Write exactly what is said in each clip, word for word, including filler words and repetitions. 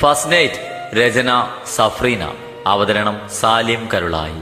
First night. രചന സഫ്രീന. അവതരണം സാലിം കരുളായി.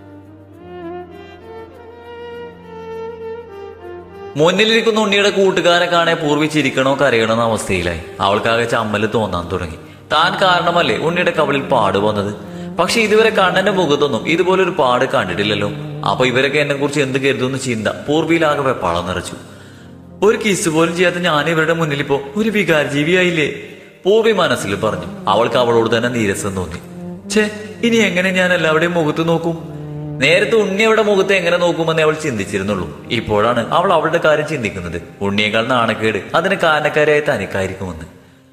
മുന്നിലിരിക്കുന്ന ഉണ്ണിയുടെ കൂട്ടുകാരെ കാണെ പൂർവ്വി ചിരിക്കണോ കരയണോ എന്ന അവസ്ഥയിലായി. അവൾക്കാകെ ചമ്മല് തോന്നാൻ തുടങ്ങി. താൻ കാരണമല്ലേ ഉണ്ണിയുടെ കവളിൽ പാട് വന്നത്. പക്ഷെ ഇതുവരെ കണ്ണന്റെ മുഖത്തൊന്നും ഇതുപോലൊരു പാട് കണ്ടിട്ടില്ലല്ലോ. അപ്പൊ ഇവരൊക്കെ എന്നെ കുറിച്ച് എന്ത് കരുതുന്ന ചിന്ത പൂർവിയിലാകെ വെപ്പാളം നിറച്ചു. ഒരു കിസ് പോലും ചെയ്യാത്ത ഞാൻ ഇവരുടെ മുന്നിലിപ്പോ ഒരു വികാരജീവിയായില്ലേ? പൂർവി മനസ്സിൽ പറഞ്ഞു. അവൾക്ക് അവളോട് തന്നെ നീരസം തോന്നി. ഛേ, ഇനി എങ്ങനെ ഞാൻ എല്ലാവരുടെയും മുഖത്ത് നോക്കും? നേരത്തെ ഉണ്ണി അവളുടെ മുഖത്ത് എങ്ങനെ നോക്കുമെന്ന് അവൾ ചിന്തിച്ചിരുന്നുള്ളൂ. ഇപ്പോഴാണ് അവൾ അവളുടെ കാര്യം ചിന്തിക്കുന്നത്. ഉണ്ണിയേക്കാൾ നാണക്കേട് അതിന് കാരണക്കാരായ തനിക്കായിരിക്കുമെന്ന്.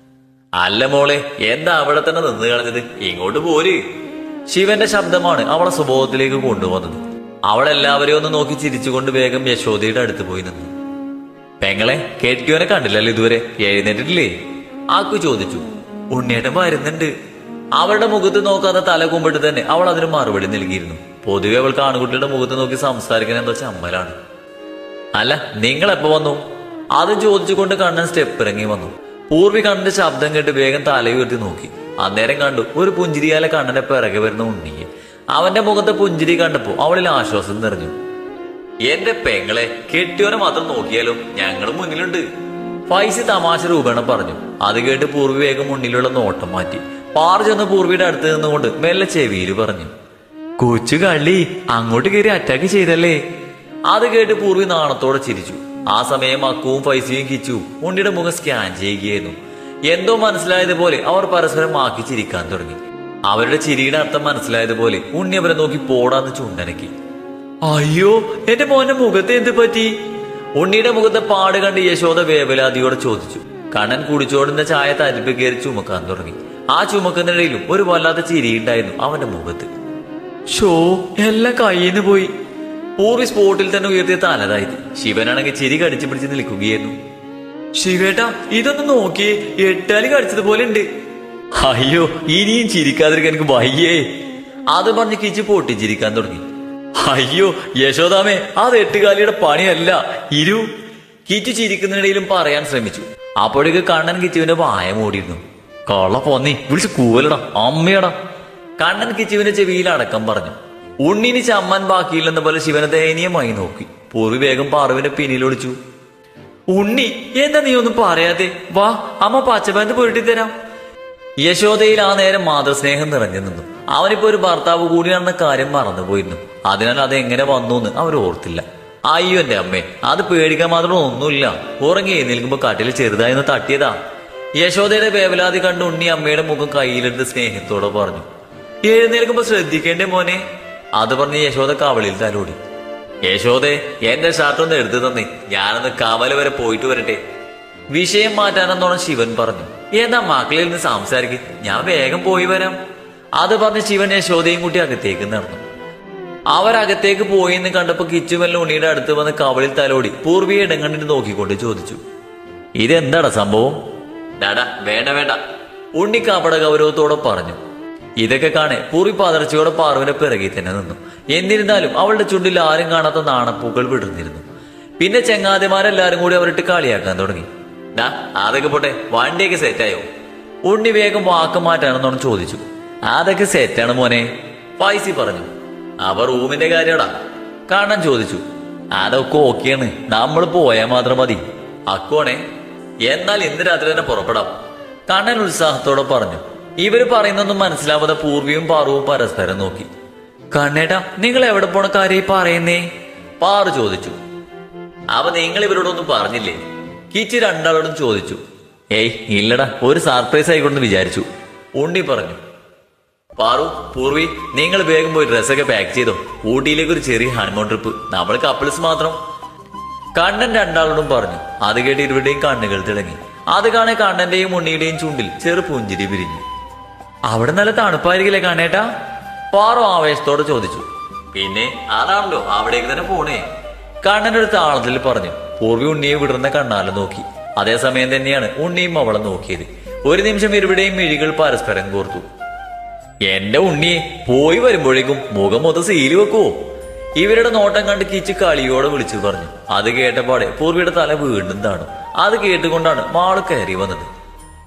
അല്ല മോളെ, എന്താ അവിടെ തന്നെ നിന്ന് കളഞ്ഞത്? ഇങ്ങോട്ട് പോര്. ശിവന്റെ ശബ്ദമാണ് അവളെ സ്വഭാവത്തിലേക്ക് കൊണ്ടുവന്നത്. അവൾ എല്ലാവരെയും ഒന്ന് നോക്കി ചിരിച്ചുകൊണ്ട് വേഗം യശോദയുടെ അടുത്ത് പോയി നിന്നു. പെങ്ങളെ, കേട്ടിയോനെ കണ്ടില്ലല്ലോ ഇതുവരെ, എഴുന്നേറ്റിട്ടില്ലേ? ആക്കു ചോദിച്ചു. ഉണ്ണിയേട്ടൻ വരുന്നുണ്ട്. അവളുടെ മുഖത്ത് നോക്കാതെ തല കുമ്പിട്ട് തന്നെ അവൾ അതിന് മറുപടി നൽകിയിരുന്നു. പൊതുവെ അവൾക്ക് ആൺകുട്ടിയുടെ മുഖത്ത് നോക്കി സംസാരിക്കാൻ എന്തോ ചമ്മലാണ്. അല്ല, നിങ്ങൾ എപ്പോ വന്നു? അതും ചോദിച്ചുകൊണ്ട് കണ്ണൻ സ്റ്റെപ്പ് ഇറങ്ങി വന്നു. പൂർവി കണ്ണന്റെ ശബ്ദം കേട്ട് വേഗം തല ഉയർത്തി നോക്കി. അന്നേരം കണ്ടു ഒരു പുഞ്ചിരിയാലെ കണ്ണന്റെ പിറകെ വരുന്ന ഉണ്ണിയെ. അവന്റെ മുഖത്തെ പുഞ്ചിരി കണ്ടപ്പോ അവളിൽ ആശ്വാസം നിറഞ്ഞു. എന്റെ പെങ്ങളെ, കെട്ടിയോനെ മാത്രം നോക്കിയാലോ, ഞങ്ങളും മുന്നിലുണ്ട്. ഫൈസി തമാശ രൂപേണ പറഞ്ഞു. അത് കേട്ട് പൂർവി വേഗം മുന്നിലുള്ള നോട്ടം മാറ്റി. പാറു ചെന്ന് പൂർവിയുടെ അടുത്ത് നിന്നുകൊണ്ട് മെല്ലെ ചെവിയിൽ പറഞ്ഞു. കൊച്ചു കള്ളി, അങ്ങോട്ട് കയറി അറ്റാക്ക് ചെയ്തല്ലേ? അത് കേട്ട് പൂർവി നാണത്തോടെ ചിരിച്ചു. ആ സമയം അക്കുവും ഫൈസിയും കിച്ചു ഉണ്ണിയുടെ മുഖം സ്കാൻ ചെയ്യുകയായിരുന്നു. എന്തോ മനസ്സിലായതുപോലെ അവർ പരസ്പരം മാക്കി ചിരിക്കാൻ തുടങ്ങി. അവരുടെ ചിരിയുടെ അർത്ഥം മനസ്സിലായതുപോലെ ഉണ്ണി അവരെ നോക്കി പോടാന്ന് ചുണ്ടനക്കി. അയ്യോ, എന്റെ മോന്റെ മുഖത്ത് എന്ത് പറ്റി? ഉണ്ണിയുടെ മുഖത്തെ പാട് കണ്ട് യശോദ വേവലാതിയോടെ ചോദിച്ചു. കണ്ണൻ കുടിച്ചോടുന്ന ചായ തരിപ്പ് കയറി ചുമക്കാൻ തുടങ്ങി. ആ ചുമക്കുന്നിടയിലും ഒരു വല്ലാത്ത ചിരിയുണ്ടായിരുന്നു അവന്റെ മുഖത്ത്. ഷോ, എല്ലാം കയ്യിന്ന് പോയി. പൂർവി സ്പോട്ടിൽ തന്നെ ഉയർത്തിയ തലതായത്. ശിവനാണെങ്കിൽ ചിരി കടിച്ചു പിടിച്ച് നിൽക്കുകയായിരുന്നു. ശിവേട്ടാ, ഇതൊന്ന് നോക്കിയേ, എട്ടാലി കടിച്ചതുപോലെ ഉണ്ട്. അയ്യോ, ഇനിയും ചിരിക്കാതിരിക്കാൻ എനിക്ക് വയ്യേ. അത് പറഞ്ഞ് കിച്ചു പൊട്ടിച്ചിരിക്കാൻ തുടങ്ങി. അയ്യോ യശോദാമേ, അത് എട്ടുകാലിയുടെ പണിയല്ല, ഇരു. കിച്ചു ചിരിക്കുന്നതിനിടയിലും പറയാൻ ശ്രമിച്ചു. അപ്പോഴേക്ക് കണ്ണൻ കിച്ചുവിന്റെ വായ മൂടിയിരുന്നു. കള്ള പോന്നി, വിളിച്ച് കൂവലടാ, അമ്മയടാ. കണ്ണൻ കിച്ചുവിന്റെ ചെവിയിൽ അടക്കം പറഞ്ഞു. ഉണ്ണിന് ചമ്മൻ ബാക്കിയില്ലെന്ന പോലെ ശിവനെ ദയനീയമായി നോക്കി. പൂർവി വേഗം പാറുവിന്റെ പിന്നിലൊളിച്ചു. ഉണ്ണി, എന്താ നീ ഒന്നും പറയാതെ? വാ, അമ്മ പച്ചപ്പാന്ത് പൊരുട്ടി തരാം. യശോദയിൽ ആ നേരം മാതൃസ്നേഹം നിറഞ്ഞു നിന്നു. അവനിപ്പോ ഒരു ഭർത്താവ് കൂടിയാണെന്ന കാര്യം മറന്നുപോയിരുന്നു. അതിനാൽ അത് എങ്ങനെ വന്നു എന്ന് അവർ ഓർത്തില്ല. അയ്യോ എന്റെ അമ്മേ, അത് പേടിക്കാൻ മാത്രം ഒന്നുമില്ല. ഉറങ്ങി എഴുന്നേൽക്കുമ്പോ കാട്ടിൽ ചെറുതായെന്ന് തട്ടിയതാ. യശോദയുടെ വേവലാതി കണ്ട് ഉണ്ണി അമ്മയുടെ മുഖം കയ്യിലെടുത്ത് സ്നേഹത്തോടെ പറഞ്ഞു. എഴുന്നേൽക്കുമ്പോ ശ്രദ്ധിക്കേണ്ടേ മോനെ. അത് പറഞ്ഞ് യശോദ കവളിൽ തലോടി. യശോദേ, എന്റെ ഷർട്ടൊന്ന് എടുത്തു തന്നേ, ഞാനൊന്ന് കവല വരെ പോയിട്ട് വരട്ടെ. വിഷയം മാറ്റാനെന്നോണം ശിവൻ പറഞ്ഞു. എന്നാ മക്കളിൽ നിന്ന് സംസാരിക്കും, ഞാൻ വേഗം പോയി വരാം. അത് പറഞ്ഞ് ശിവൻ യശോദയും കൂട്ടി അകത്തേക്ക് നടന്നു. അവരകത്തേക്ക് പോയി എന്ന് കണ്ടപ്പോ കിച്ചുവല്ല ഉണ്ണിയുടെ അടുത്ത് വന്ന് കവളിൽ തലോടി പൂർവിയെ ഇടങ്ങണ്ടിട്ട് നോക്കിക്കൊണ്ട് ചോദിച്ചു. ഇതെന്താടാ സംഭവം? ഡാടാ, വേണ്ട വേണ്ട, ഉണ്ണി കപട ഗൗരവത്തോടെ പറഞ്ഞു. ഇതൊക്കെ കാണെ പൂർവി പതർച്ചയോടെ പാറുവിന്റെ പിറകെ തന്നെ നിന്നു. എന്നിരുന്നാലും അവളുടെ ചുണ്ടിൽ ആരും കാണാത്ത നാണപ്പൂക്കൾ വിടർന്നിരുന്നു. പിന്നെ ചെങ്ങാതിമാരെല്ലാരും കൂടി അവരിട്ട് കളിയാക്കാൻ തുടങ്ങി. ഡാ, അതൊക്കെ പോട്ടെ, വണ്ടിയൊക്കെ സെറ്റായോ? ഉണ്ണി വേഗം വാക്ക് മാറ്റാനെന്നോണം ചോദിച്ചു. അതൊക്കെ സെറ്റാണ് മോനെ, ഫൈസി പറഞ്ഞു. അവ റൂമിന്റെ കാര്യടാ, കാണാൻ ചോദിച്ചു. അതൊക്കെ ഓക്കെയാണ്, നമ്മൾ പോയാൽ മാത്രം മതി. അക്കോണേ, എന്നാൽ ഇന്ന് രാത്രി തന്നെ പുറപ്പെടാം, കണ്ണൻ ഉത്സാഹത്തോടെ പറഞ്ഞു. ഇവര് പറയുന്നൊന്നും മനസ്സിലാവാതെ പൂർവിയും പാറുവും പരസ്പരം നോക്കി. കണ്ണേട്ടാ, നിങ്ങൾ എവിടെ പോണ കാര്യം പറയുന്നേ? പാറു ചോദിച്ചു. അവ നിങ്ങൾ ഇവരോടൊന്നും പറഞ്ഞില്ലേ? കിച്ചി രണ്ടാളോടും ചോദിച്ചു. ഏയ് ഇല്ലടാ, ഒരു സർപ്രൈസ് ആയിക്കൊണ്ടെന്ന് വിചാരിച്ചു, ഉണ്ണി പറഞ്ഞു. പാറു, പൂർവി, നിങ്ങൾ വേഗം പോയി ഡ്രസ്സൊക്കെ പാക്ക് ചെയ്തോ. ഊട്ടിയിലേക്ക് ഒരു ചെറിയ ഹണിമൂൺ ട്രിപ്പ്, നമ്മൾ കപ്പിൾസ് മാത്രം. കണ്ണൻ രണ്ടാളോടും പറഞ്ഞു. അത് കേട്ട് ഇരുവരുടെയും കണ്ണുകൾ തിളങ്ങി. അത് കാണെ കണ്ണന്റെയും ഉണ്ണിയുടെയും ചുണ്ടിൽ ചെറു പുഞ്ചിരി പിരിഞ്ഞു. അവിടെ നല്ല തണുപ്പായിരിക്കില്ലേ കണ്ണേട്ടാ? പാറു ആവേശത്തോടെ ചോദിച്ചു. പിന്നെ അതാണല്ലോ, അവിടേക്ക് തന്നെ പോണേ, കണ്ണന്റെ ഒരു താളത്തിൽ പറഞ്ഞു. പൂർവി ഉണ്ണിയെ വിടർന്ന കണ്ണാലെ നോക്കി. അതേസമയം തന്നെയാണ് ഉണ്ണിയും അവളെ നോക്കിയത്. ഒരു നിമിഷം ഇരുവരുടെയും മിഴികൾ പരസ്പരം കോർത്തു. എന്റെ ഉണ്ണിയെ പോയി വരുമ്പോഴേക്കും മുഖം മൊത്തം സീല് വെക്കുവോ? ഇവരുടെ നോട്ടം കണ്ട് കിച്ചു കളിയോടെ വിളിച്ചു പറഞ്ഞു. അത് കേട്ടപാടെ പൂർവിയുടെ തല വീണ്ടും താണു. അത് കേട്ടുകൊണ്ടാണ് മാള് കയറി വന്നത്.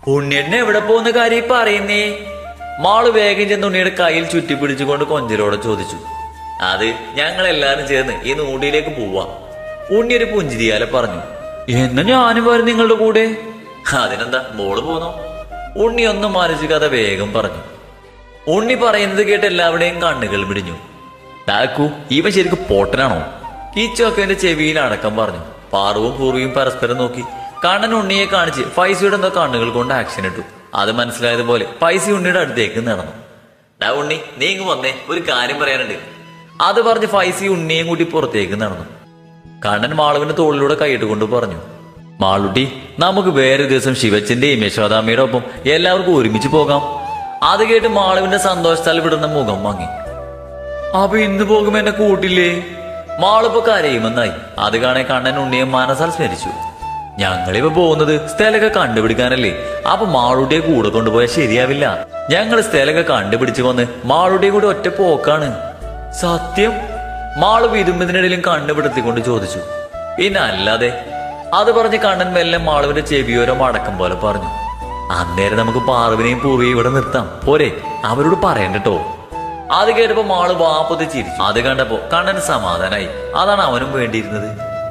ഉണ്ണിയേട്ടനെ എവിടെ പോകുന്ന കാര്യം പറയുന്നേ? മാള് വേഗം ചെന്ന് ഉണ്ണിയുടെ കയ്യിൽ ചുറ്റിപ്പിടിച്ചുകൊണ്ട് കൊഞ്ചലോടെ ചോദിച്ചു. അത് ഞങ്ങൾ എല്ലാരും ചേർന്ന് ഈ നൂടിയിലേക്ക് പോവാ. ഉണ്ണി ഒരു പുഞ്ചിരിയാലെ പറഞ്ഞു. എന്നാ ഞാനും വരും നിങ്ങളുടെ കൂടെ. അതിനെന്താ, മോള് പോന്നോ? ഉണ്ണി ഒന്നും ആലോചിക്കാതെ വേഗം പറഞ്ഞു. ഉണ്ണി പറയുന്നത് കേട്ട് എല്ലാവരുടെയും കണ്ണുകൾ പിടിഞ്ഞു. ഡാക്കു, ഇവൻ ശരിക്കും പൊട്ടനാണോ? കിച്ചൊക്കെ എന്റെ ചെവിയിൽ അടക്കം പറഞ്ഞു. പാറുവും പൂർവിയും പരസ്പരം നോക്കി. കണ്ണൻ ഉണ്ണിയെ കാണിച്ച് ഫൈസിയുടെ എന്തോ കണ്ണുകൾ കൊണ്ട് ആക്ഷൻ ഇട്ടു. അത് മനസ്സിലായതുപോലെ പൈസ ഉണ്ണിയുടെ അടുത്തേക്ക് നടന്നു. ഡാ ഉണ്ണി, നീ ഇങ്ങ് വന്നേ, ഒരു കാര്യം പറയാനുണ്ട്. അത് പറഞ്ഞ് ഫൈസി ഉണ്ണിയും കൂട്ടി പുറത്തേക്ക് നടന്നു. കണ്ണൻ മാളുവിന്റെ തോളിലൂടെ കൈയിട്ടുകൊണ്ട് പറഞ്ഞു. മാളുട്ടി, നമുക്ക് വേറെ ദിവസം ശിവച്ചന്റെയും യശോദാമ്മയുടെ ഒപ്പം എല്ലാവർക്കും ഒരുമിച്ച് പോകാം. അത് കേട്ട് മാളുവിന്റെ സന്തോഷത്താൽ വിടുന്ന മുഖം വാങ്ങി. അപ്പൊ ഇന്ന് പോകുമ്പോ എന്നെ കൂട്ടില്ലേ? മാളിപ്പോ കരയുമെന്നായി. അത് കാണെ കണ്ണൻ ഉണ്ണിയെ മനസ്സാൽ സ്മരിച്ചു. ഞങ്ങളിപ്പോ പോകുന്നത് സ്ഥലമൊക്കെ കണ്ടുപിടിക്കാനല്ലേ? അപ്പൊ മാളുട്ടിയെ കൂടെ കൊണ്ടുപോയാൽ ശരിയാവില്ല. ഞങ്ങൾ സ്ഥലമൊക്കെ കണ്ടുപിടിച്ചു വന്ന് മാളുട്ടിയെ കൂടി ഒറ്റ പോക്കാണ്. സത്യം? മാളു വിരുമ്പതിനിടയിലും കണ്ടുപിടുത്തിക്കൊണ്ട് ചോദിച്ചു. പിന്നെ അല്ലാതെ. അത് പറഞ്ഞ് കണ്ണൻ മെല്ലെ മാളുവിന്റെ ചെവിയോരം അടക്കം പോലെ പറഞ്ഞു. അന്നേരം നമുക്ക് പാർവിനെയും പൂർവിയും ഇവിടെ നിർത്താം പോരെ? അവരോട് പറയണ്ടോ? അത് കേട്ടപ്പോ മാള് വാപ്പത്തി ചിരിച്ചു. അത് കണ്ടപ്പോ കണ്ണന് സമാധാനായി. അതാണ് അവനും വേണ്ടിയിരുന്നത്.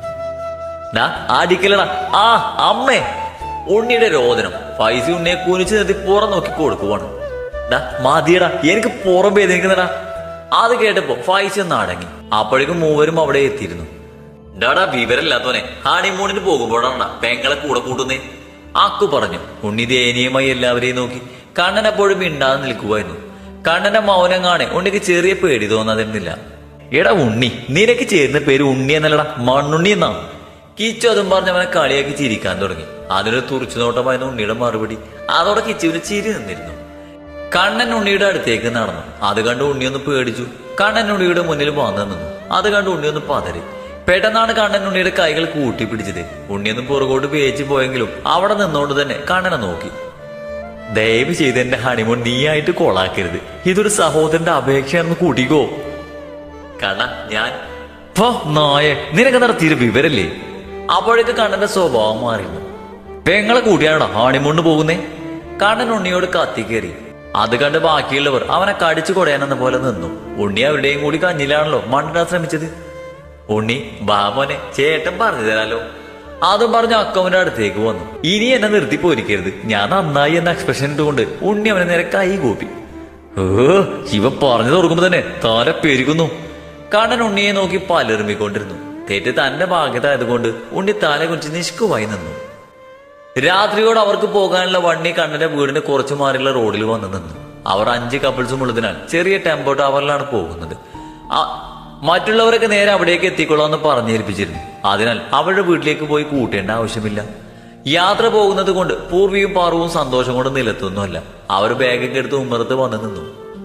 ഡാ ആടിക്കലടാ. ആ അമ്മേ! ഉണ്ണിയുടെ രോദനം. ഫൈസി ഉണ്ണിയെ കുനിച്ചു നിർത്തി പുറം നോക്കി കൊടുക്കുവാണ്. ഡാ മതിയടാ, എനിക്ക് പുറം വേദനിക്കുന്നടാ. അത് കേട്ടപ്പോ ഫൈസി ഒന്ന് അടങ്ങി. അപ്പോഴേക്കും മൂവരും അവിടെ എത്തിയിരുന്നു. ഡാടാ വിവരമില്ലാത്തോനെ, ഹണിമൂണിന് പോകുമ്പോഴാണ് പെങ്ങളെ കൂടെ കൂട്ടുന്നേ. അക്കു പറഞ്ഞു. ഉണ്ണി ദയനീയമായി എല്ലാവരെയും നോക്കി. കണ്ണൻ അപ്പോഴും മിണ്ടാതെ നിൽക്കുമായിരുന്നു. കണ്ണന്റെ മൗനം കാണെ ഉണ്ണിക്ക് ചെറിയ പേടി തോന്നാതിരുന്നില്ല. എടാ ഉണ്ണി, നിനക്ക് ചേരുന്ന പേര് ഉണ്ണി എന്നല്ലടാ, മണ്ണുണ്ണി എന്നാ. കിച്ചു അതും പറഞ്ഞ് അവനെ കളിയാക്കി ചിരിക്കാൻ തുടങ്ങി. അതിനൊരു തുറച്ചു നോട്ടമായിരുന്നു ഉണ്ണിയുടെ മറുപടി. അതോടെ കിച്ചുവിന് ചിരി നിന്നിരുന്നു. കണ്ണൻ ഉണ്ണിയുടെ അടുത്തേക്ക് നടന്നു. അത് കണ്ട് ഉണ്ണിയൊന്ന് പേടിച്ചു. കണ്ണൻ ഉണ്ണിയുടെ മുന്നിൽ വന്നു നിന്നു. അത് കണ്ട് ഉണ്ണിയൊന്ന് പതറി. പെട്ടെന്നാണ് കണ്ണൻ ഉണ്ണിയുടെ കൈകൾ കൂട്ടിപ്പിടിച്ചത്. ഉണ്ണിയൊന്നും പുറകോട്ട് പേച്ചു പോയെങ്കിലും അവിടെ നിന്നോണ്ട് തന്നെ കണ്ണനെ നോക്കി. ദയവ് ചെയ്ത് എന്റെ ഹണിമൂൺ നീയായിട്ട് കൊളാക്കരുത്. ഇതൊരു സഹോദരന്റെ അപേക്ഷയാണെന്ന് കൂട്ടിക്കോ. കണ്ണ ഞാൻ നായ നിനക്ക് നടത്തിയൊരു വിവരല്ലേ? അപ്പോഴേക്ക് കണ്ണന്റെ സ്വഭാവം മാറിയിരുന്നു. പെങ്ങളെ കൂട്ടിയാണോ ഹണിമൂണിന് പോകുന്നേ? കണ്ണൻ ഉണ്ണിയോട് കത്തിക്കേറി. അത് കണ്ട് ബാക്കിയുള്ളവർ അവനെ കടിച്ചു കൊടയാനെന്ന പോലെ നിന്നു. ഉണ്ണി അവരുടെയും കൂടി കഞ്ഞിലാണല്ലോ മണ്ടിടാൻ ശ്രമിച്ചത്. ഉണ്ണി ബാമോനെ, ചേട്ടൻ പറഞ്ഞു തരാലോ. അതും പറഞ്ഞ് അക്കവന്റെ അടുത്തേക്ക് വന്നു. ഇനി എന്നെ നിർത്തി പോരിക്കരുത്, ഞാൻ നന്നായി എന്ന എക്സ്പ്രഷൻ ഇട്ടുകൊണ്ട് ഉണ്ണി അവനെ നേരെ കൈ കൂപ്പി. ഓ, ഇവ പറഞ്ഞു തുറക്കുമ്പോ തന്നെ തല പെരുകുന്നു. കണ്ണൻ ഉണ്ണിയെ നോക്കി പലർമ്മിക്കൊണ്ടിരുന്നു. തെറ്റ് തന്റെ ഭാഗ്യത്തായതുകൊണ്ട് ഉണ്ണി തല കുറിച്ച് നിഷ്കുവായി നിന്നു. രാത്രിയോട് അവർക്ക് പോകാനുള്ള വണ്ടി കണ്ണന്റെ വീടിന് കുറച്ചു മാറിയുള്ള റോഡിൽ വന്നു നിന്നു. അവർ അഞ്ച് കപ്പിൾസും ഉള്ളതിനാൽ ചെറിയ ടെമ്പോ ടവറിലാണ് പോകുന്നത്. മറ്റുള്ളവരൊക്കെ നേരെ അവിടേക്ക് എത്തിക്കൊള്ളാമെന്ന് പറഞ്ഞേൽപ്പിച്ചിരുന്നു. അതിനാൽ അവരുടെ വീട്ടിലേക്ക് പോയി കൂട്ടേണ്ട ആവശ്യമില്ല. യാത്ര പോകുന്നത് കൊണ്ട് പൂർവിയും പാർവും സന്തോഷം കൊണ്ട് നിലത്തൊന്നുമല്ല. അവർ ബാഗൊക്കെ എടുത്ത് ഉമ്മറത്ത് വന്നു നിന്നു.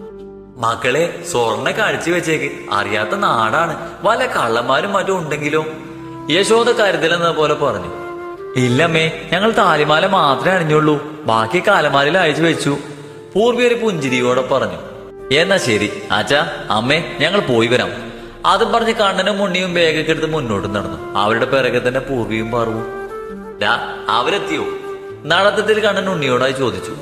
മക്കളെ, സ്വർണ്ണ കാഴ്ച വെച്ചേക്ക്, അറിയാത്ത നാടാണ്, വല്ല കള്ളന്മാരും മറ്റും ഉണ്ടെങ്കിലോ? യശോദ കരുതലെന്ന പോലെ പറഞ്ഞു. ഇല്ലമ്മേ, ഞങ്ങൾ താലിമാല മാത്രമേ അണിഞ്ഞുള്ളൂ, ബാക്കി കാലമാലയിൽ അയച്ചു വെച്ചു. പൂർവി ഒരു പുഞ്ചിരിയോടെ പറഞ്ഞു. എന്നാ ശരി അച്ഛാ, അമ്മേ, ഞങ്ങൾ പോയി വരാം. അതും പറഞ്ഞ് കണ്ണനും മുണ്ണിയും ബാഗൊക്കെ എടുത്ത് മുന്നോട്ട് നടന്നു. അവരുടെ പിറകെ തന്നെ പൂർവിയും പാർവും. ഡാ അവരെത്തിയോ? നടത്തത്തിൽ കണ്ണൻ ഉണ്ണിയോടായി ചോദിച്ചു.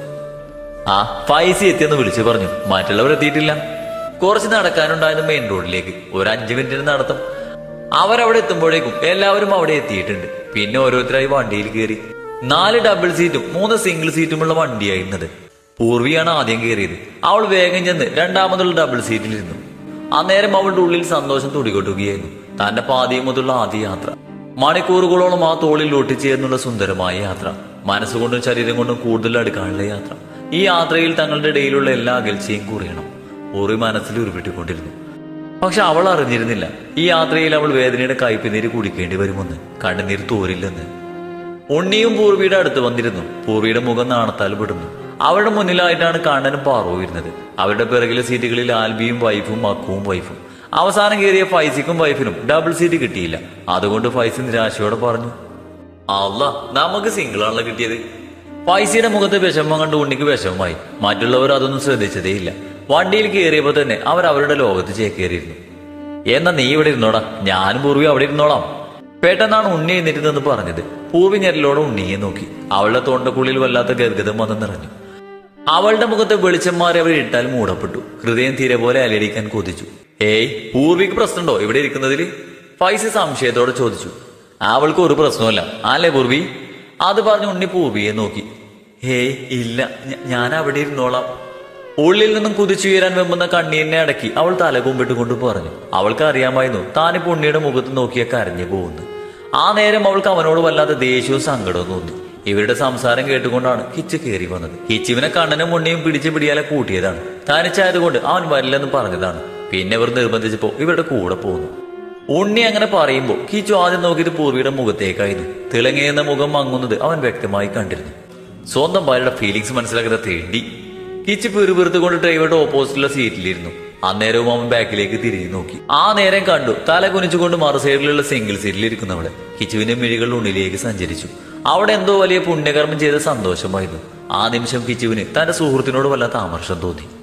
ആ പൈസ എത്തിയെന്ന് വിളിച്ചു പറഞ്ഞു. മറ്റുള്ളവർ എത്തിയിട്ടില്ല. കുറച്ച് നടക്കാനുണ്ടായിരുന്നു മെയിൻ റോഡിലേക്ക്. ഒരു അഞ്ചു മിനിറ്റിന് നടത്തം. അവരവിടെ എത്തുമ്പോഴേക്കും എല്ലാവരും അവിടെ എത്തിയിട്ടുണ്ട്. പിന്നെ ഓരോരുത്തരായി വണ്ടിയിൽ കയറി. നാല് ഡബിൾ സീറ്റും മൂന്ന് സിംഗിൾ സീറ്റുമുള്ള വണ്ടിയായിരുന്നത്. പൂർവിയാണ് ആദ്യം കയറിയത്. അവൾ വേഗം ചെന്ന് രണ്ടാമതുള്ള ഡബിൾ സീറ്റിലിരുന്നു. അന്നേരം അവളുടെ ഉള്ളിൽ സന്തോഷം തുടികൊട്ടുകയായിരുന്നു. തന്റെ പാതിയും മുതലുള്ള ആദ്യ യാത്ര. മണിക്കൂറുകളോളം ആ തോളിൽ ഒട്ടിച്ചേർന്നുള്ള സുന്ദരമായ യാത്ര. മനസ്സുകൊണ്ടും ശരീരം കൊണ്ടും കൂടുതൽ അടുക്കാനുള്ള യാത്ര. ഈ യാത്രയിൽ തങ്ങളുടെ ഇടയിലുള്ള എല്ലാ അകൽച്ചയും കുറയണം. പൂർവി മനസ്സിൽ ഉരുവിട്ടിക്കൊണ്ടിരുന്നു. പക്ഷെ അവൾ അറിഞ്ഞിരുന്നില്ല ഈ യാത്രയിൽ അവൾ വേദനയുടെ കയ്പുനീര് കുടിക്കേണ്ടി വരുമെന്ന്, കണ്ണുനീർ തോരില്ലെന്ന്. ഉണ്ണിയും പൂർവിയുടെ അടുത്ത് വന്നിരുന്നു. പൂർവിയുടെ മുഖം നാണത്താൽ വിടുന്നു. അവരുടെ മുന്നിലായിട്ടാണ് കണ്ണനും പാർവും ഇരുന്നത്. അവരുടെ പിറകിലെ സീറ്റുകളിൽ ആൽബിയും വൈഫും മക്കുവും വൈഫും. അവസാനം കയറിയ ഫൈസിക്കും വൈഫിനും ഡബിൾ സീറ്റ് കിട്ടിയില്ല. അതുകൊണ്ട് ഫൈസി നിരാശയോടെ പറഞ്ഞു, അല്ല നമുക്ക് സിംഗിൾ ആണല്ലോ കിട്ടിയത്. ഫൈസിയുടെ മുഖത്ത് വിഷമം കണ്ട് ഉണ്ണിക്ക് വിഷമമായി. മറ്റുള്ളവർ അതൊന്നും ശ്രദ്ധിച്ചതേയില്ല. വണ്ടിയിൽ കയറിയപ്പോ തന്നെ അവർ അവരുടെ ലോകത്ത് ചേക്കേറിയിരുന്നു. എന്നാ നീ ഇവിടെ ഇരുന്നോടാ, ഞാനും പൂർവ്വി അവിടെ ഇരുന്നോളാം. പെട്ടെന്നാണ് ഉണ്ണി എഴുന്നേറ്റതെന്ന് പറഞ്ഞത്. പൂർവി ഞെരലോടെ ഉണ്ണിയെ നോക്കി. അവളുടെ തൊണ്ടക്കുള്ളിൽ വല്ലാത്ത ഗദ്ഗതം വന്ന് നിറഞ്ഞു. അവളുടെ മുഖത്ത് വെളിച്ചം മാറി അവൾ ഇട്ടാൽ മൂടപ്പെട്ടു. ഹൃദയം തീരെ പോലെ അലടിക്കാൻ കൊതിച്ചു. ഏയ്, പൂർവിക്ക് പ്രശ്നമുണ്ടോ ഇവിടെ ഇരിക്കുന്നതിൽ? ഫൈസി സംശയത്തോടെ ചോദിച്ചു. അവൾക്ക് ഒരു പ്രശ്നമല്ല അല്ലേ പൂർവി? അത് പറഞ്ഞ് ഉണ്ണി പൂർവിയെ നോക്കി. ഏയ് ഇല്ല, ഞാൻ അവിടെ ഇരുന്നോളാം. ഉള്ളിൽ നിന്നും കുതിച്ചുയരാൻ വെമ്പുന്ന കണ്ണീരിനെ അടക്കി അവൾ തല കുമ്പിട്ടുകൊണ്ട് പറഞ്ഞു. അവൾക്ക് അറിയാമായിരുന്നു താനിപ്പോ ഉണ്ണിയുടെ മുഖത്ത് നോക്കിയ കരഞ്ഞു പോകുന്നു. ആ നേരം അവൾക്ക് അവനോട് വല്ലാത്ത ദേഷ്യവും സങ്കടവും തോന്നി. ഇവരുടെ സംസാരം കേട്ടുകൊണ്ടാണ് കിച്ചു കയറി വന്നത്. കിച്ചുവിനെ കണ്ണനും ഉണ്ണിയും പിടിച്ചു പിടിയാലെ കൂട്ടിയതാണ്. തനിച്ചായതുകൊണ്ട് അവൻ വരില്ലെന്ന് പറഞ്ഞതാണ്. പിന്നെ ഇവർ നിർബന്ധിച്ചപ്പോ ഇവരുടെ കൂടെ പോന്നു. ഉണ്ണി അങ്ങനെ പറയുമ്പോ കിച്ചു ആദ്യം നോക്കിയത് പൂർവിയുടെ മുഖത്തേക്കായിരുന്നു. തിളങ്ങിയെന്ന മുഖം മങ്ങുന്നത് അവൻ വ്യക്തമായി കണ്ടിരുന്നു. സ്വന്തം ഭാര്യയുടെ ഫീലിങ്സ് മനസ്സിലാക്കുന്ന തേണ്ടി കിച്ചു പിറുപിറുത്തുകൊണ്ട് ഡ്രൈവറുടെ ഓപ്പോസിറ്റുള്ള സീറ്റിലിരുന്നു. അന്നേരവും അവൻ ബാക്കിലേക്ക് തിരിഞ്ഞു നോക്കി. ആ നേരം കണ്ടു തല കുനിച്ചുകൊണ്ട് മറു സൈഡിലുള്ള സിംഗിൾ സീറ്റിൽ ഇരിക്കുന്നവളെ. കിച്ചുവിന്റെ മിഴികൾ ഉള്ളിലേക്ക് സഞ്ചരിച്ചു. അവിടെ എന്തോ വലിയ പുണ്യകർമ്മം ചെയ്ത സന്തോഷമായിരുന്നു. ആ നിമിഷം കിച്ചുവിന് തന്റെ സുഹൃത്തിനോട് വല്ലാത്ത ആമർഷം തോന്നി.